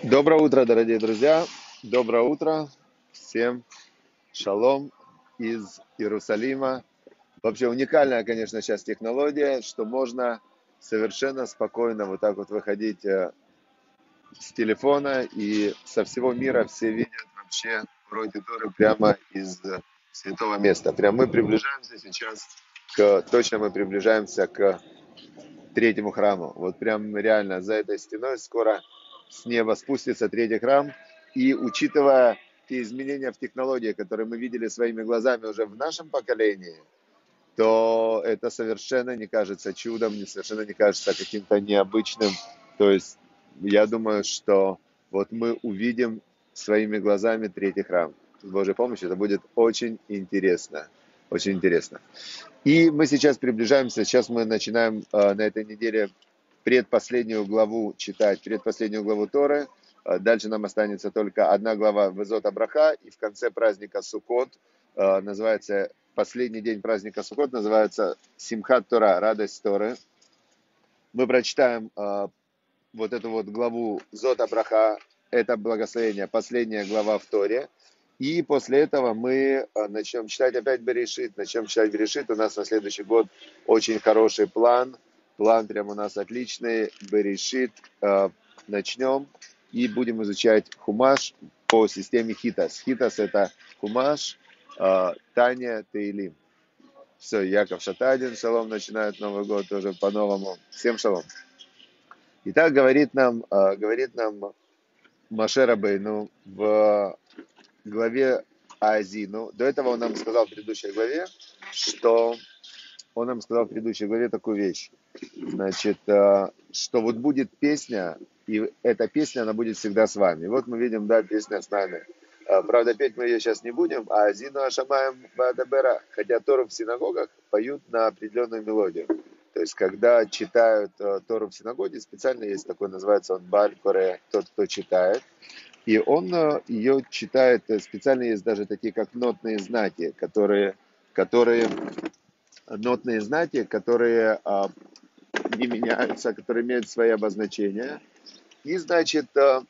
Доброе утро, дорогие друзья. Доброе утро. Всем шалом из Иерусалима. Вообще уникальная, конечно, сейчас технология, что можно совершенно спокойно вот так вот выходить с телефона, и со всего мира все видят вообще уроки Торы прямо из святого места. Прям мы приближаемся сейчас точно мы приближаемся к третьему храму. Вот прям реально за этой стеной скоро с неба спустится третий храм. И учитывая те изменения в технологии, которые мы видели своими глазами уже в нашем поколении, то это совершенно не кажется чудом, совершенно не кажется каким-то необычным. То есть я думаю, что вот мы увидим своими глазами третий храм. С Божьей помощью это будет очень интересно. Очень интересно. И мы сейчас приближаемся, сейчас мы начинаем на этой неделе предпоследнюю главу читать, предпоследнюю главу Торы. Дальше нам останется только одна глава Везот Абраха, и в конце праздника Суккот, называется, последний день праздника Суккот, называется Симхат Тора, радость Торы. Мы прочитаем вот эту вот главу Зот Абраха, это благословение, последняя глава в Торе. И после этого мы начнем читать опять Берешит. Начнем читать Берешит. У нас на следующий год очень хороший план. План прям у нас отличный. Берешит. Начнем и будем изучать Хумаш по системе Хитас. Хитас это Хумаш, Таня, Теилим. Все, Яков Шатадин, шалом, начинает Новый год тоже по-новому. Всем шалом. Итак, говорит нам Моше Рабейну в главе Аазину. До этого он нам сказал в предыдущей главе, такую вещь. Значит, что вот будет песня, и эта песня, она будет всегда с вами. Вот мы видим, да, песня с нами. Правда, петь мы ее сейчас не будем, а Азину Ашамаем Баадабера, хотя Тору в синагогах поют на определенную мелодию. То есть, когда читают Тору в синагоге, специально есть такой, называется он Баль Коре, тот, кто читает. И он ее читает, специально есть даже такие, как нотные знаки, которые не меняются, которые имеют свои обозначения. И, значит,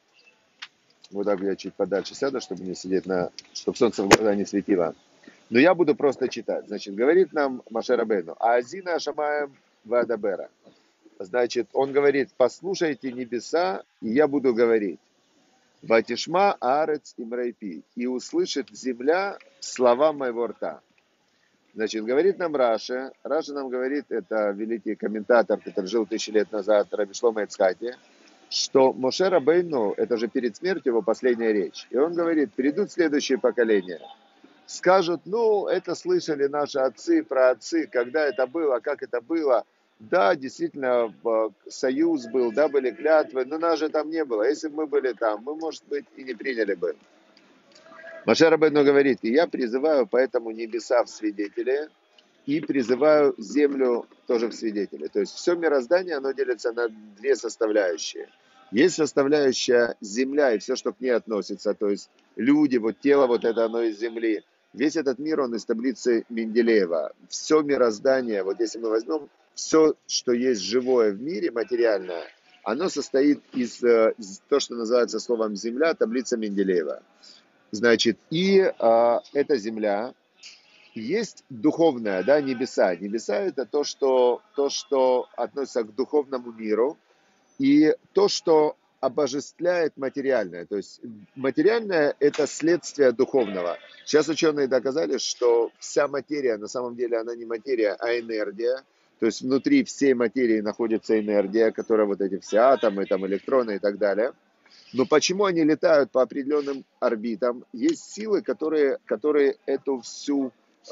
вот так я чуть подальше сяду, чтобы не сидеть чтобы солнце в глаза не светило. Но я буду просто читать. Значит, говорит нам Моше Рабейну, Аазина Шамаем Вадабера. Значит, он говорит, послушайте небеса, и я буду говорить. Ватишма Аарец Имрайпи, и услышит земля слова моего рта. Значит, говорит нам Раши нам говорит, это великий комментатор, который жил 1000 лет назад, Раби Шломо Ицхаки, что Моше Рабейну, это же перед смертью его последняя речь. И он говорит, придут следующие поколения, скажут, это слышали наши отцы, праотцы, когда это было, как это было. Да, действительно, союз был, да, были клятвы, но нас же там не было. Если бы мы были там, мы, может быть, и не приняли бы. Моше Рабейну говорит, и я призываю поэтому небеса в свидетели, и призываю землю тоже в свидетели. То есть все мироздание, оно делится на две составляющие. Есть составляющая земля и все, что к ней относится, то есть люди, вот тело, вот это оно из земли. Весь этот мир, он из таблицы Менделеева. Все мироздание, вот если мы возьмем все, что есть живое в мире, материальное, оно состоит из то, что называется словом земля, таблица Менделеева. Значит, и эта земля, есть духовное, да, небеса. Небеса это то, что относится к духовному миру, и то, что обожествляет материальное. То есть материальное это следствие духовного. Сейчас ученые доказали, что вся материя, на самом деле она не материя, а энергия. То есть внутри всей материи находится энергия, которая вот эти все атомы, там, электроны и так далее. Но почему они летают по определенным орбитам? Есть силы, которые эту всю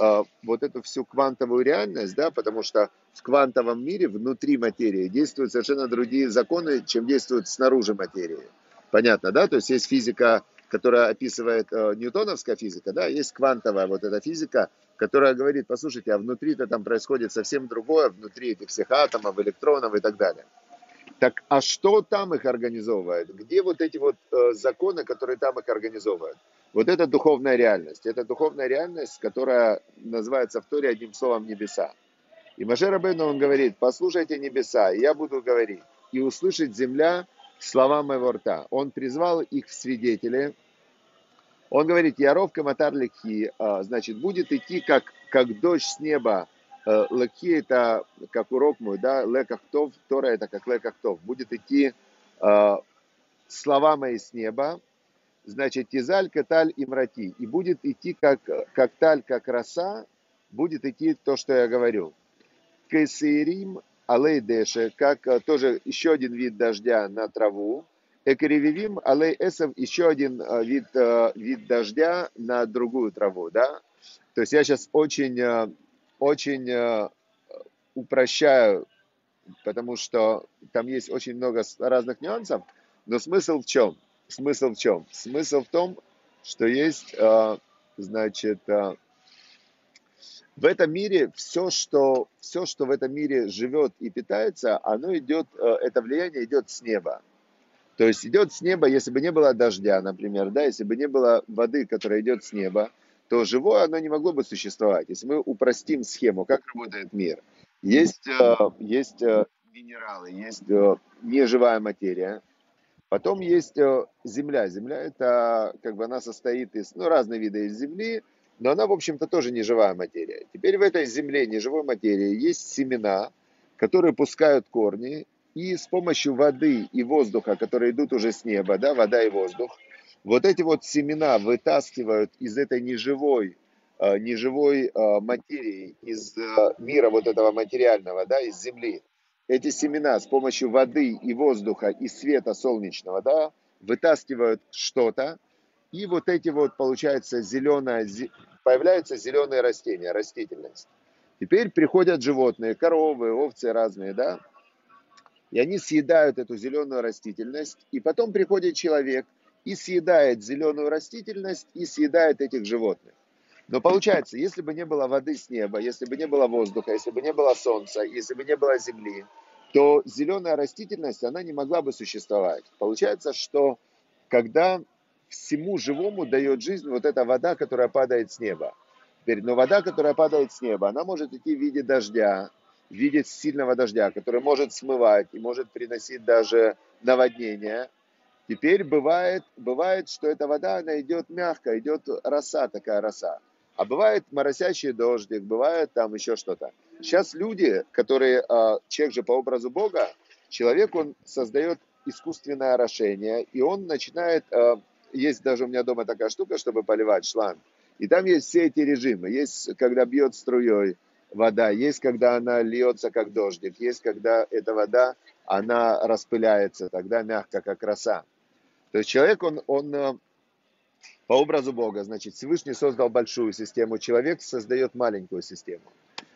квантовую реальность, да, потому что в квантовом мире внутри материи действуют совершенно другие законы, чем действуют снаружи материи. Понятно, да? То есть есть физика, которая описывает ньютоновская физика, да, есть квантовая вот эта физика, которая говорит, послушайте, а внутри-то там происходит совсем другое, внутри этих всех атомов, электронов и так далее. Так, а что там их организовывает? Где вот эти вот законы, которые там их организовывают? Вот это духовная реальность. Это духовная реальность, которая называется в Торе одним словом небеса. И Моше Рабейну, он говорит, послушайте небеса, и я буду говорить. И услышит земля слова моего рта. Он призвал их в свидетели. Он говорит, Яров Каматар Лекхи, значит, будет идти как дождь с неба. Лекхи это как урок мой, да, Лекахтов, Тора это как Лекахтов. Будет идти слова мои с неба, значит, Тизаль, Каталь, Имрати. И будет идти как таль, как роса, будет идти то, что я говорю. Кесейрим, Алей Деше, как тоже еще один вид дождя на траву. Экеревивим, Алей Эсов, еще один вид дождя на другую траву, да. То есть я сейчас очень упрощаю, потому что там есть очень много разных нюансов, но смысл в чем? Смысл в чем? Смысл в том, что есть, значит, в этом мире все, что в этом мире живет и питается, оно идет, это влияние идет с неба. То есть идет с неба, если бы не было дождя, например, да, если бы не было воды, которая идет с неба, то живое оно не могло бы существовать. Если мы упростим схему, как работает мир, есть минералы, есть неживая материя, потом есть земля. Земля это как бы она состоит из разных видов из земли, но она, в общем-то, тоже неживая материя. Теперь в этой земле неживой материи есть семена, которые пускают корни, и с помощью воды и воздуха, которые идут уже с неба, да, вода и воздух, вот эти вот семена вытаскивают из этой неживой материи, из мира вот этого материального, да, из земли. Эти семена с помощью воды и воздуха и света солнечного, да, вытаскивают что-то, и вот эти вот, получается, появляются зеленые растения, растительность. Теперь приходят животные, коровы, овцы разные, да, и они съедают эту зеленую растительность, и потом приходит человек и съедает зеленую растительность и съедает этих животных. Но получается, если бы не было воды с неба, если бы не было воздуха, если бы не было солнца, если бы не было земли, то зеленая растительность, она не могла бы существовать. Получается, что когда всему живому дает жизнь вот эта вода, которая падает с неба. Теперь, но вода, которая падает с неба, она может идти в виде дождя, в виде сильного дождя, который может смывать и может приносить даже наводнение. Теперь бывает, что эта вода, она идет мягко, идет роса, такая роса. А бывает моросящий дождик, бывает там еще что-то. Сейчас люди, которые, человек же по образу Бога, человек, он создает искусственное орошение, и он начинает, есть даже у меня дома такая штука, чтобы поливать шланг, и там есть все эти режимы. Есть, когда бьет струей вода, есть, когда она льется, как дождик, есть, когда эта вода, она распыляется, тогда мягко, как роса. То есть человек, он по образу Бога, значит, Всевышний создал большую систему, человек создает маленькую систему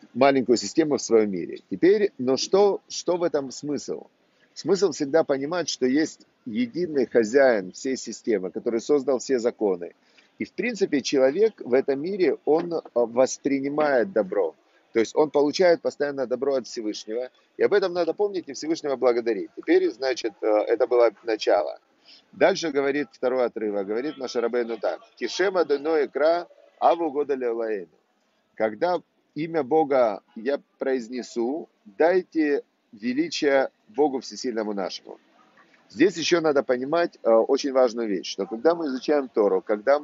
в своем мире. Теперь, но что в этом смысл? Смысл всегда понимать, что есть единый хозяин всей системы, который создал все законы. И в принципе человек в этом мире, он воспринимает добро. То есть он получает постоянно добро от Всевышнего. И об этом надо помнить и Всевышнего благодарить. Теперь, значит, это было начало. Дальше говорит второй отрывок, говорит Моше Рабейну так. Кишема дано икра аву года леолаэну. Когда имя Бога я произнесу, дайте величие Богу Всесильному нашему. Здесь еще надо понимать очень важную вещь, что когда мы изучаем Тору,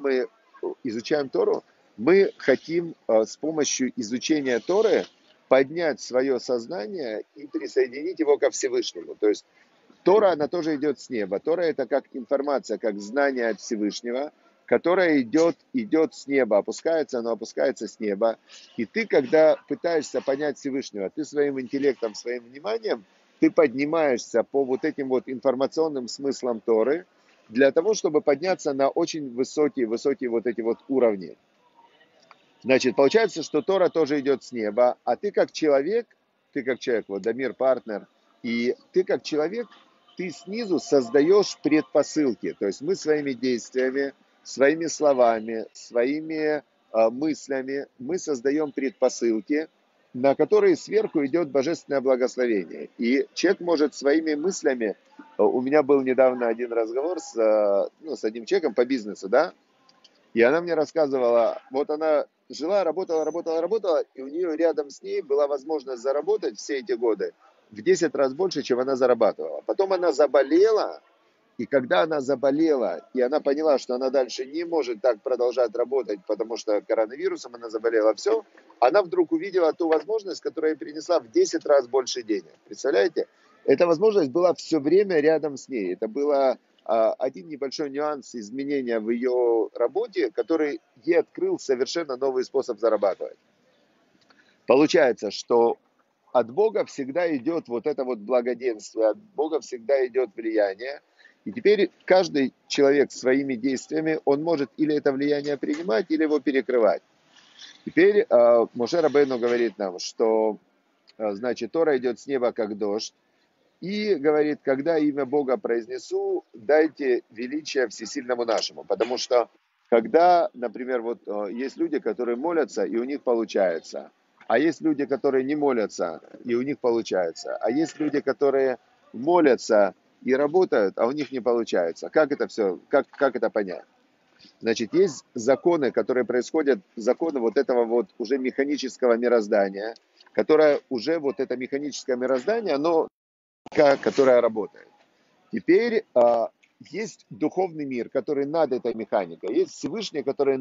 мы хотим с помощью изучения Торы поднять свое сознание и присоединить его ко Всевышнему. То есть Тора, она тоже идет с неба. Тора это как информация, как знание от Всевышнего, которое идет с неба, оно опускается с неба. И ты, когда пытаешься понять Всевышнего, ты своим интеллектом, своим вниманием, ты поднимаешься по вот этим вот информационным смыслам Торы, для того, чтобы подняться на очень высокие вот эти вот уровни. Значит, получается, что Тора тоже идет с неба, а ты как человек, вот Дамир партнер, и ты как человек, ты снизу создаешь предпосылки. То есть мы своими действиями, своими словами, своими мыслями, мы создаем предпосылки, на которые сверху идет божественное благословение. И человек может своими мыслями, у меня был недавно один разговор с одним человеком по бизнесу, да, и она мне рассказывала, вот она жила, работала, и у нее рядом с ней была возможность заработать все эти годы в 10 раз больше, чем она зарабатывала. Потом она заболела, И когда она заболела, и она поняла, что она дальше не может так продолжать работать, потому что коронавирусом она заболела, все, она вдруг увидела ту возможность, которая ей принесла в 10 раз больше денег. Представляете? Эта возможность была все время рядом с ней. Это было один небольшой нюанс изменения в ее работе, который ей открыл совершенно новый способ зарабатывать. Получается, что от Бога всегда идет вот это вот благоденствие, от Бога всегда идет влияние. И теперь каждый человек своими действиями, он может или это влияние принимать, или его перекрывать. Теперь Моше Рабейну говорит нам, что, значит, Тора идет с неба, как дождь, и говорит, когда имя Бога произнесу, дайте величие всесильному нашему. Потому что, когда, например, вот есть люди, которые молятся, и у них получается. А есть люди, которые не молятся, и у них получается. А есть люди, которые молятся и работают, а у них не получается. Как это все, как это понять? Значит, есть законы, которые происходят, законы вот этого вот уже механического мироздания, которое уже вот это механическое мироздание, оно которая работает. Теперь есть духовный мир, который над этой механикой. Есть Всевышний, который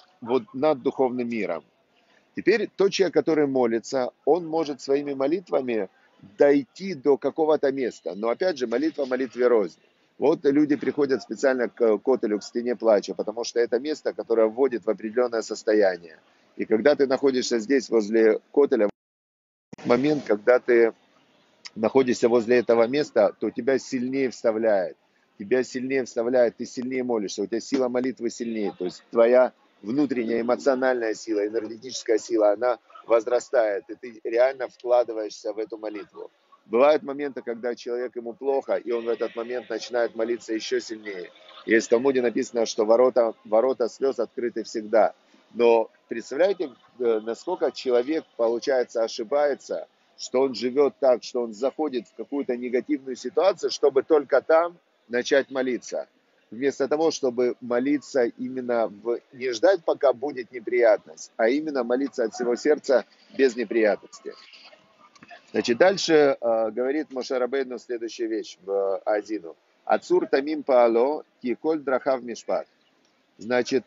над духовным миром. Теперь тот человек, который молится, он может своими молитвами дойти до какого-то места. Но опять же, молитва молитве рознь. Вот люди приходят специально к Котелю, к стене плача, потому что это место, которое вводит в определенное состояние. И когда ты находишься здесь, возле Котеля, в момент, когда ты находишься возле этого места, то тебя сильнее вставляет. Тебя сильнее вставляет, ты сильнее молишься, у тебя сила молитвы сильнее. То есть твоя внутренняя эмоциональная сила, энергетическая сила, она возрастает, и ты реально вкладываешься в эту молитву. Бывают моменты, когда человек ему плохо, и он в этот момент начинает молиться еще сильнее. Есть в Талмуде написано, что ворота слез открыты всегда. Но представляете, насколько человек, получается, ошибается, что он живет так, что он заходит в какую-то негативную ситуацию, чтобы только там начать молиться. Вместо того, чтобы молиться именно не ждать, пока будет неприятность, а именно молиться от всего сердца без неприятности. Значит, дальше говорит Моше Рабейну следующую вещь в Азину. Ацур тамим паало киколь драхав мишпат. Значит,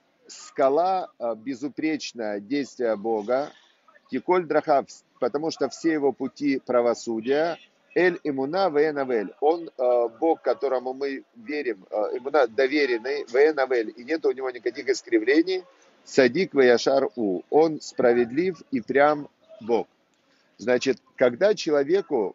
скала безупречное действие Бога, Киколь Драхав, потому что все его пути правосудия, Эль Имуна Венавель, он Бог, которому мы верим, Имуна доверенный, Венавель, и нет у него никаких искривлений, Садик Ваяшар У, он справедлив и прям Бог. Значит, когда человеку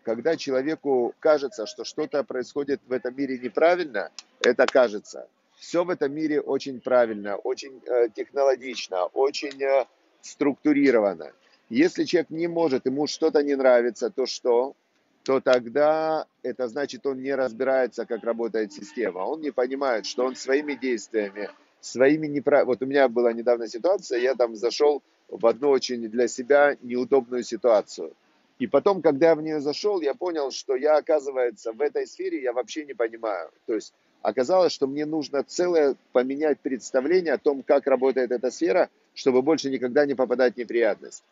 кажется, что что-то происходит в этом мире неправильно, это кажется. Все в этом мире очень правильно, очень технологично, очень структурировано. Если человек не может, ему что-то не нравится, то что? То тогда это значит, он не разбирается, как работает система. Он не понимает, что он своими действиями, Вот у меня была недавно ситуация, я там зашел в одну очень для себя неудобную ситуацию. И потом, когда я в нее зашел, я понял, что я, оказывается, в этой сфере я вообще не понимаю. То есть оказалось, что мне нужно целое поменять представление о том, как работает эта сфера, чтобы больше никогда не попадать в неприятность.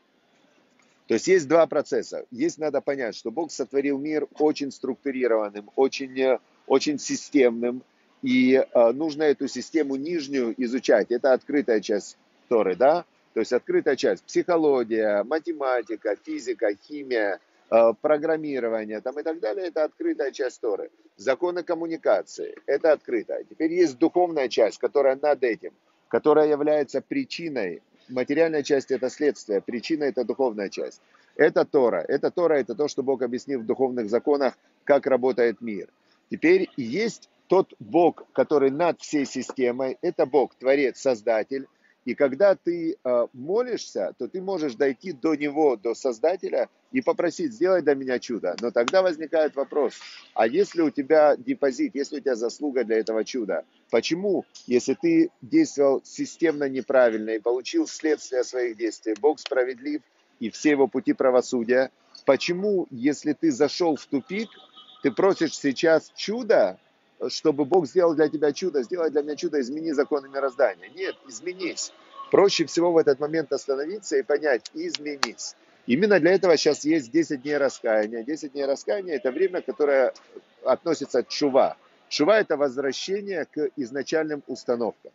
То есть два процесса. Надо понять, что Бог сотворил мир очень структурированным, очень системным, и нужно эту систему нижнюю изучать. Это открытая часть Торы, да? То есть открытая часть. Психология, математика, физика, химия, программирование там и так далее. Это открытая часть Торы. Законы коммуникации. Это открытая. Теперь есть духовная часть, которая над этим, которая является причиной. Материальная часть – это следствие, причина – это духовная часть. Это Тора. Это то, что Бог объяснил в духовных законах, как работает мир. Теперь есть тот Бог, который над всей системой. Это Бог, Творец, Создатель. И когда ты молишься, то ты можешь дойти до Него, до Создателя, и попросить, сделай для меня чудо. Но тогда возникает вопрос, а если у тебя депозит, если у тебя заслуга для этого чуда, почему, если ты действовал системно неправильно и получил следствие своих действий, Бог справедлив и все его пути правосудия, почему, если ты зашел в тупик, ты просишь сейчас чудо, чтобы Бог сделал для тебя чудо, сделай для меня чудо, измени законы мироздания. Нет, изменись. Проще всего в этот момент остановиться и понять, изменись. Именно для этого сейчас есть 10 дней раскаяния. 10 дней раскаяния – это время, которое относится к тшува. Шува – это возвращение к изначальным установкам.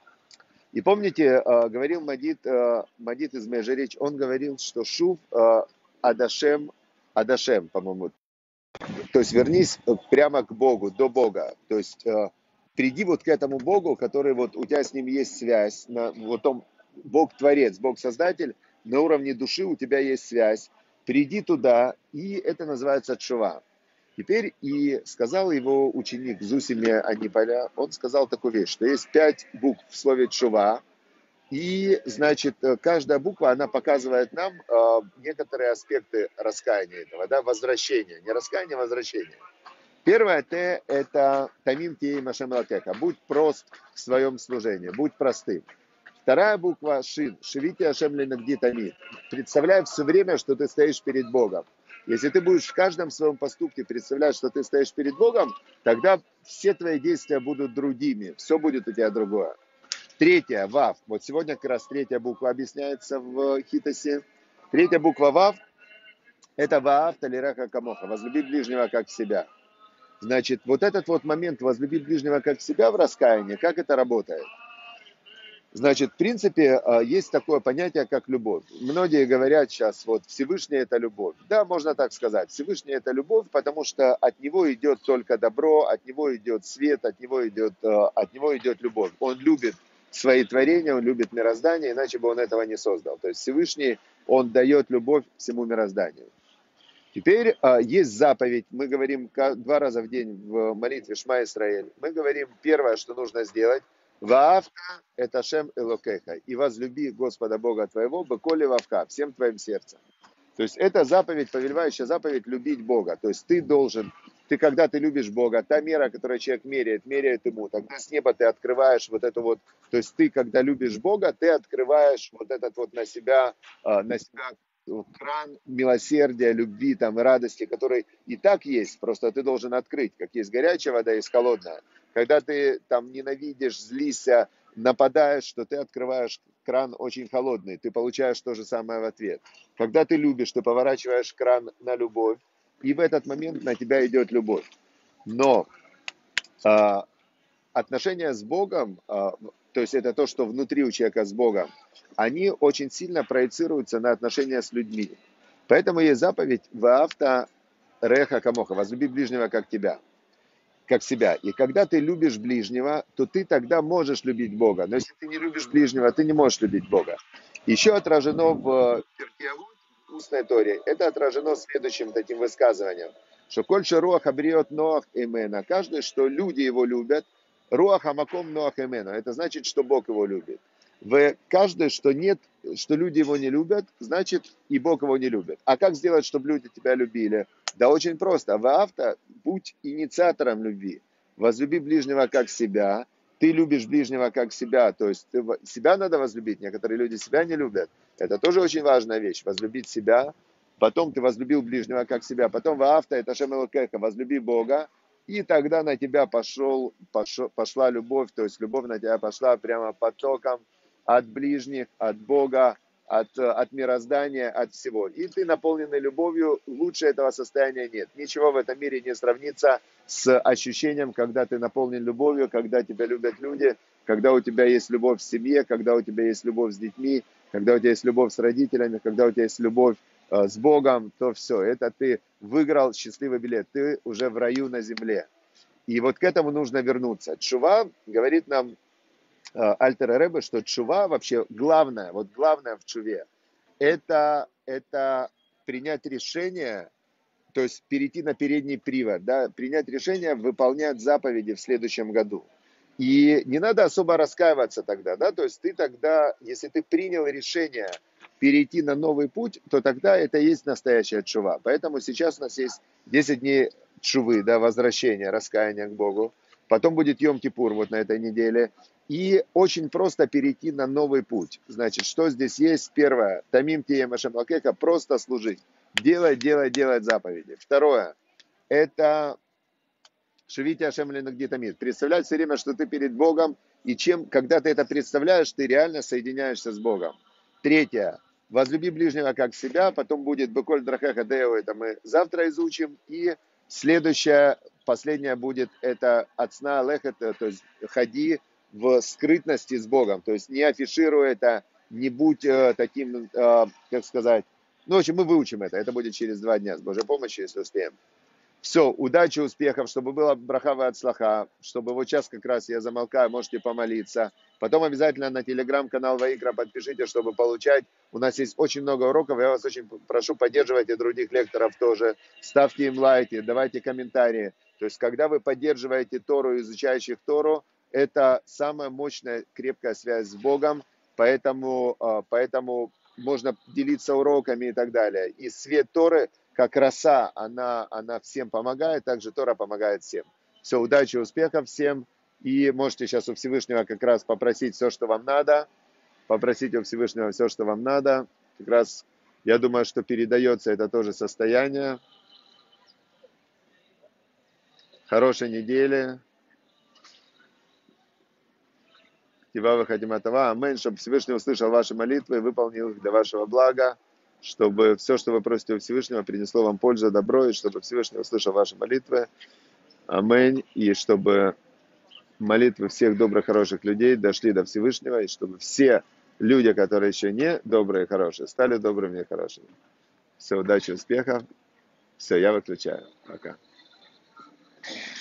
И помните, говорил Мадид из Межерич, он говорил, что шув адашем, по-моему, то есть вернись прямо к Богу, до Бога. То есть приди вот к этому Богу, который вот у тебя с ним есть связь, вот он, Бог-творец, Бог-создатель, на уровне души у тебя есть связь. Приди туда, и это называется тшува. Теперь и сказал его ученик Зусиме Аниполя, он сказал такую вещь, что есть 5 букв в слове тшува, и, значит, каждая буква, она показывает нам некоторые аспекты раскаяния этого, да, возвращения, не раскаяния, а возвращения. Первое Т – это тамим тей машем лакеха, будь прост в своем служении, будь простым. Вторая буква шин, шивити ашем ленагди тамид, представляй все время, что ты стоишь перед Богом. Если ты будешь в каждом своем поступке представлять, что ты стоишь перед Богом, тогда все твои действия будут другими, все будет у тебя другое. Третья, вав. Вот сегодня как раз третья буква объясняется в Хитосе. Третья буква вав – это ваав талираха камоха, возлюби ближнего как себя. Значит, вот этот вот момент возлюби ближнего как себя в раскаянии, как это работает? Значит, в принципе, есть такое понятие, как любовь. Многие говорят сейчас, вот Всевышний – это любовь. Да, можно так сказать. Всевышний – это любовь, потому что от него идет только добро, от него идет свет, от него идет любовь. Он любит свои творения, он любит мироздание, иначе бы он этого не создал. То есть Всевышний, он дает любовь всему мирозданию. Теперь есть заповедь, мы говорим 2 раза в день в молитве Шма Исраэль. Мы говорим, первое, что нужно сделать, «Ваавта это Шем Элокеха» и возлюби Господа Бога твоего, беколи вавка, всем твоим сердцем. То есть это заповедь, повелевающая заповедь любить Бога. То есть когда ты любишь Бога, та мера, которую человек меряет ему, тогда с неба ты открываешь вот это вот, то есть ты, когда любишь Бога, ты открываешь вот этот вот на себя кран милосердия, любви там, и радости, который и так есть, просто ты должен открыть, как есть горячая вода, есть холодная. Когда ты там ненавидишь, злишься, нападаешь, что ты открываешь кран очень холодный, ты получаешь то же самое в ответ. Когда ты любишь, ты поворачиваешь кран на любовь, и в этот момент на тебя идет любовь. Но отношения с Богом, то есть это то, что внутри у человека с Богом, они очень сильно проецируются на отношения с людьми. Поэтому есть заповедь «Ваавта реха камоха», возлюби ближнего как себя. И когда ты любишь ближнего, то ты тогда можешь любить Бога. Но если ты не любишь ближнего, ты не можешь любить Бога. Еще отражено в Перкей Авот, в устной Торе, это отражено следующим таким высказыванием, что «Коль руах абриот ноах эмена», каждый, что люди его любят, руах амаком ноах эмена, это значит, что Бог его любит. Каждый, что люди его не любят, значит и Бог его не любит. А как сделать, чтобы люди тебя любили? Да очень просто. Ваавта, будь инициатором любви. Возлюби ближнего как себя. Ты любишь ближнего как себя. То есть себя надо возлюбить. Некоторые люди себя не любят. Это тоже очень важная вещь. Возлюбить себя. Потом ты возлюбил ближнего как себя. Потом ваавта, это Шем Элокеха. Возлюби Бога. И тогда на тебя пошла любовь. То есть любовь на тебя пошла прямо потоком от ближних, от Бога, от мироздания, от всего. И ты наполненный любовью, лучше этого состояния нет. Ничего в этом мире не сравнится с ощущением, когда ты наполнен любовью, когда тебя любят люди, когда у тебя есть любовь в семье, когда у тебя есть любовь с детьми, когда у тебя есть любовь с родителями, когда у тебя есть любовь с Богом, то все, это ты выиграл счастливый билет, ты уже в раю на земле. И вот к этому нужно вернуться. Тшува говорит нам Альтер Ребе, что тшува вообще главное в тшуве, это принять решение, то есть перейти на передний привод, да, принять решение выполнять заповеди в следующем году. И не надо особо раскаиваться тогда, да, то есть ты тогда, если ты принял решение перейти на новый путь, то тогда это и есть настоящая тшува. Поэтому сейчас у нас есть 10 дней тшувы, да, возвращения, раскаяния к Богу. Потом будет Йом-Кипур вот на этой неделе. И очень просто перейти на новый путь. Значит, что здесь есть? Первое. Тамим тие машем лакеха. Просто служить. Делать заповеди. Второе. Это шевити ашем ленагдитамид. Представлять все время, что ты перед Богом. И когда ты это представляешь, ты реально соединяешься с Богом. Третье. Возлюби ближнего как себя. Потом будет беколь драхеха део. Это мы завтра изучим. И следующее. последнее будет это «Ацна лехет», то есть «Ходи в скрытности с Богом». То есть не афишируй это, не будь таким, как сказать... Ну, в общем, мы выучим это. Это будет через 2 дня с Божьей помощью, если успеем. Все, удачи, успехов, чтобы было брахава от слаха, чтобы вот сейчас как раз я замолкаю, можете помолиться. Потом обязательно на телеграм-канал Ваикра подпишите, чтобы получать. У нас есть очень много уроков, я вас очень прошу, поддерживайте других лекторов тоже. Ставьте им лайки, давайте комментарии. То есть, когда вы поддерживаете Тору, изучающих Тору, это самая мощная, крепкая связь с Богом, поэтому можно делиться уроками и так далее. И свет Торы, как роса, она всем помогает, также Тора помогает всем. Все, удачи, успехов всем. И можете сейчас у Всевышнего как раз попросить все, что вам надо. Попросить у Всевышнего все, что вам надо. Как раз я думаю, что передается это тоже состояние. Хорошей недели. Тива Хатиматова. Аминь. Чтобы Всевышний услышал ваши молитвы и выполнил их для вашего блага. Чтобы все, что вы просите у Всевышнего, принесло вам пользу, добро. И чтобы Всевышний услышал ваши молитвы. Аминь. И чтобы молитвы всех добрых, хороших людей дошли до Всевышнего. И чтобы все люди, которые еще не добрые и хорошие, стали добрыми и хорошими. Все, удачи, успехов. Все, я выключаю. Пока.